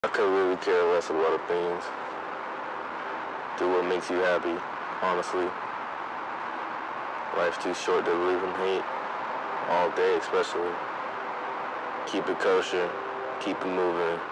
I could really care less a lot of things. Do what makes you happy, honestly. Life's too short to live in hate, all day especially. Keep it kosher, keep it moving.